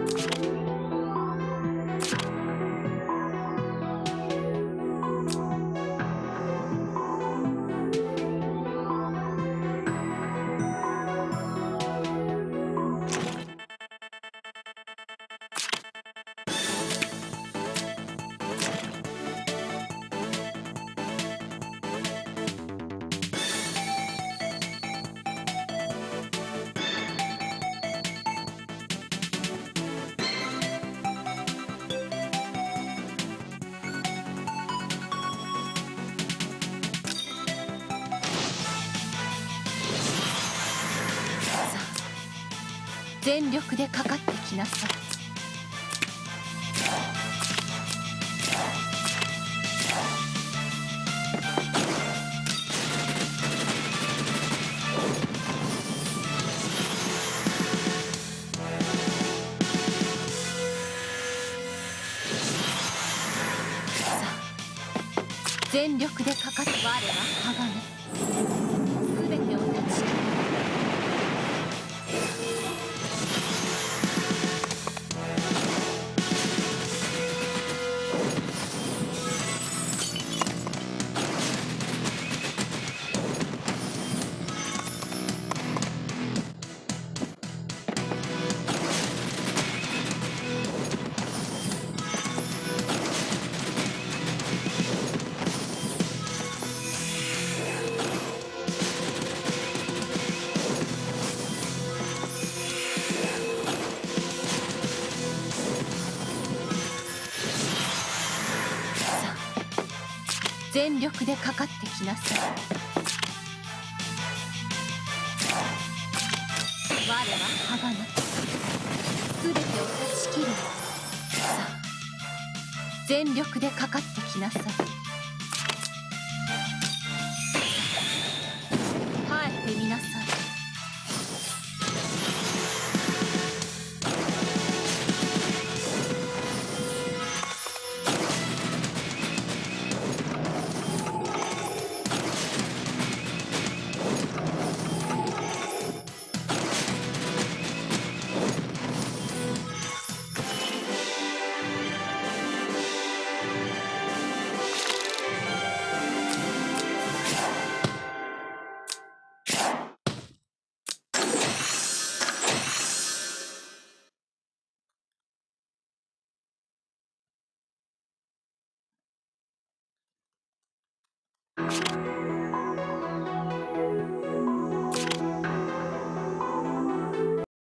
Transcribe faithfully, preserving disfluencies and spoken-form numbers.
全力でかかってきなさい。さあ、全力でかかって、我は鋼、全てを断ち切る。全力でかかってきなさい。我は鋼、全てを断ち切る。さあ、全力でかかってきなさい。